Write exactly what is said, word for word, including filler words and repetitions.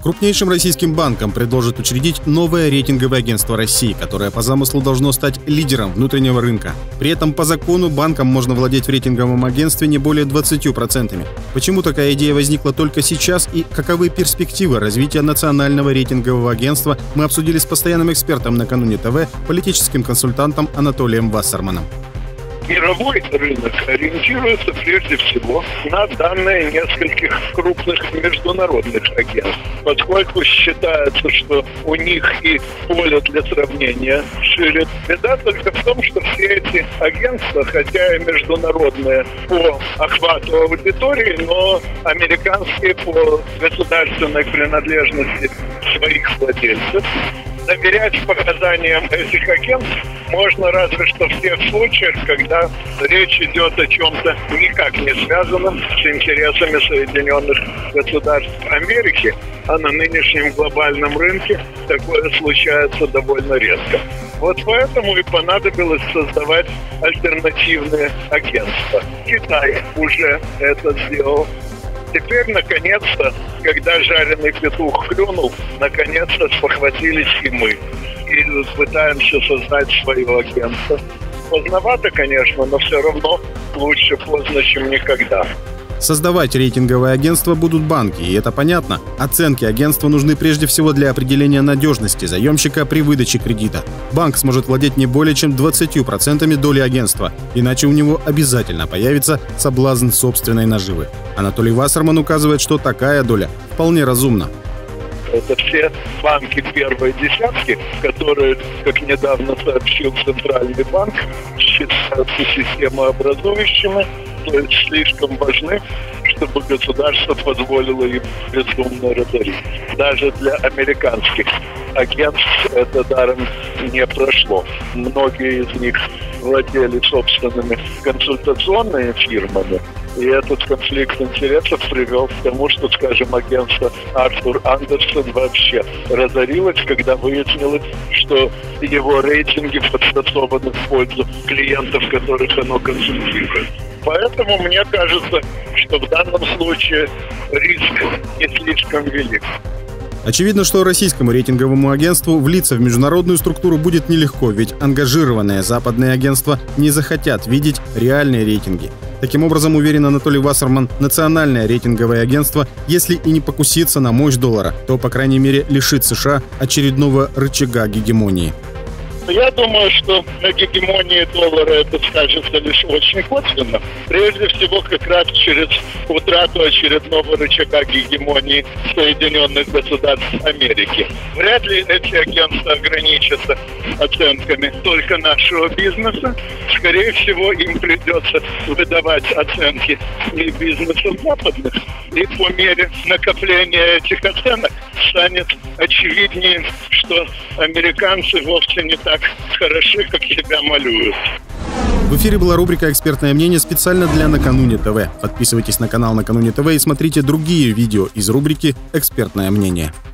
Крупнейшим российским банкам предложат учредить новое рейтинговое агентство России, которое по замыслу должно стать лидером внутреннего рынка. При этом по закону банкам можно владеть в рейтинговом агентстве не более двадцатью процентами. Почему такая идея возникла только сейчас и каковы перспективы развития национального рейтингового агентства, мы обсудили с постоянным экспертом «Накануне ТВ», политическим консультантом Анатолием Вассерманом. Мировой рынок ориентируется прежде всего на данные нескольких крупных международных агентств, поскольку считается, что у них и поле для сравнения шире. Беда только в том, что все эти агентства, хотя и международные по охвату аудитории, но американские по государственной принадлежности своих владельцев. Доверять показаниям этих агентств можно разве что в тех случаях, когда речь идет о чем-то никак не связанном с интересами Соединенных Государств Америки, а на нынешнем глобальном рынке такое случается довольно редко. Вот поэтому и понадобилось создавать альтернативные агентства. Китай уже это сделал. Теперь, наконец-то, когда жареный петух клюнул, наконец-то спохватились и мы. И пытаемся создать свое агентство. Поздновато, конечно, но все равно лучше поздно, чем никогда. Создавать рейтинговое агентство будут банки, и это понятно. Оценки агентства нужны прежде всего для определения надежности заемщика при выдаче кредита. Банк сможет владеть не более чем двадцатью процентами доли агентства, иначе у него обязательно появится соблазн собственной наживы. Анатолий Вассерман указывает, что такая доля вполне разумна. Это все банки первой десятки, которые, как недавно сообщил Центральный банк, считаются системообразующими, то есть слишком важны, чтобы государство позволило им бездумно разорить. Даже для американских агентств это даром не прошло. Многие из них владели собственными консультационными фирмами, и этот конфликт интересов привел к тому, что, скажем, агентство Артур Андерсон вообще разорилось, когда выяснилось, что его рейтинги подтасованы в пользу клиентов, которых оно консультирует. Поэтому мне кажется, что в данном случае риск не слишком велик. Очевидно, что российскому рейтинговому агентству влиться в международную структуру будет нелегко, ведь ангажированные западные агентства не захотят видеть реальные рейтинги. Таким образом, уверен Анатолий Вассерман, национальное рейтинговое агентство, если и не покусится на мощь доллара, то, по крайней мере, лишит США очередного рычага гегемонии. Я думаю, что на гегемонии доллара это скажется лишь очень косвенно. Прежде всего, как раз через утрату очередного рычага гегемонии Соединенных Государств Америки. Вряд ли эти агентства ограничатся оценками только нашего бизнеса. Скорее всего, им придется выдавать оценки и бизнесов западных. И по мере накопления этих оценок станет очевиднее, что американцы вовсе не так хороши, как себя малюют. В эфире была рубрика «Экспертное мнение» специально для «Накануне ТВ». Подписывайтесь на канал «Накануне ТВ» и смотрите другие видео из рубрики «Экспертное мнение».